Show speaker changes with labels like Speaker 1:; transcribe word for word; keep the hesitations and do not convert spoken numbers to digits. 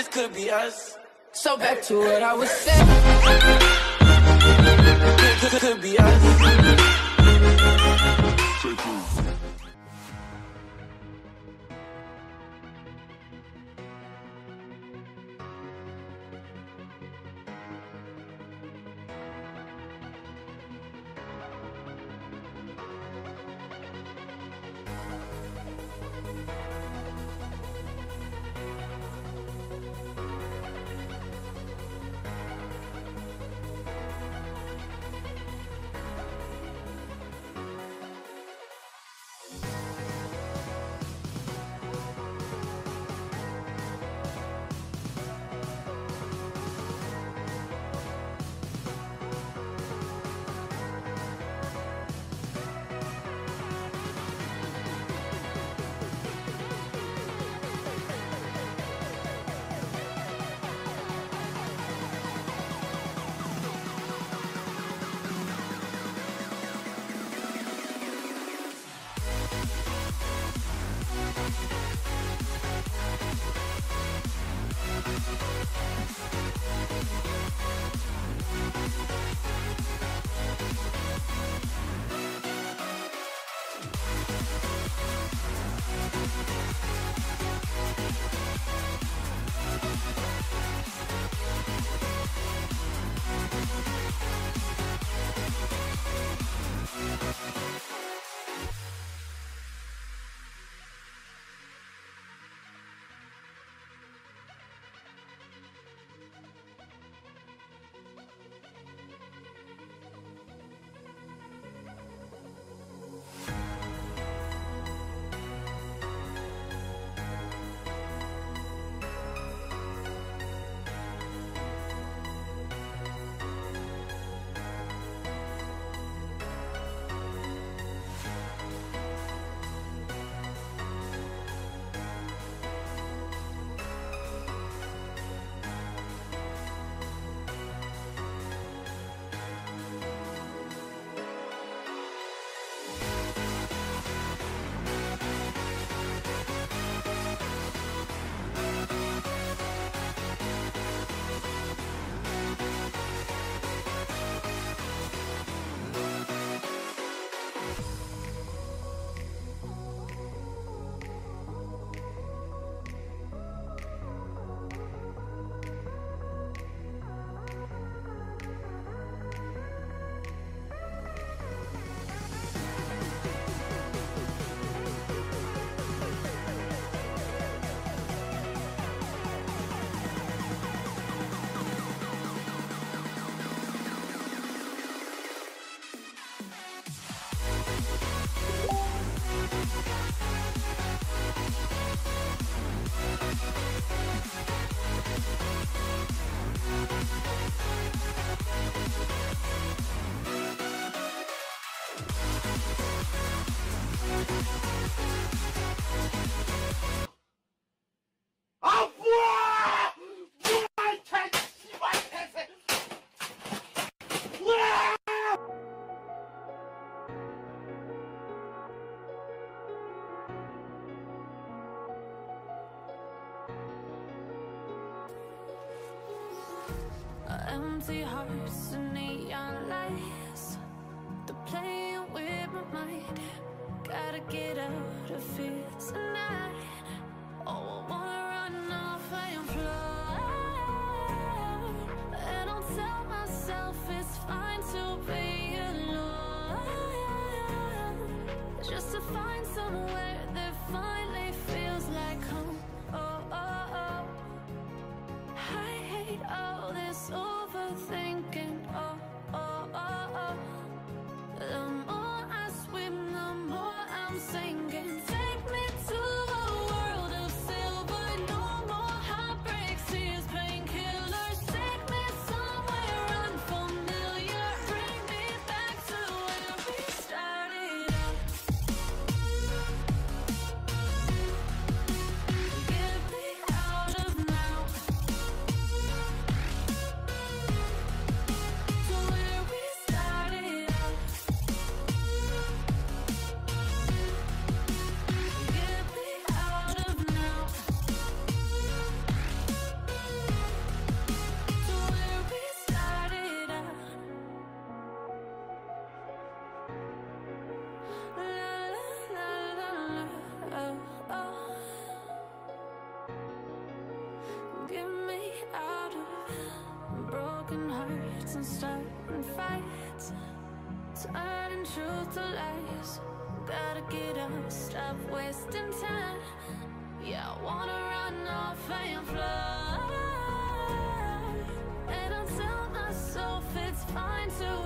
Speaker 1: this could be us. So back to what I was saying. Could, could, could be us.
Speaker 2: Empty hearts and neon lights, they're playing with my mind. Gotta get out of here tonight. Oh, I wanna run off and fly, and I'll tell myself it's fine to be alone, just to find somewhere that finally feels like home. Oh, oh, oh. I hate all this overthinking. Oh, oh, oh, oh. The more I swim, the more I'm sinking. Take me to a world get me out of broken hearts and starting fights, turning truth to lies. Gotta get up, stop wasting time. Yeah, I wanna run off and fly, and I tell myself it's fine to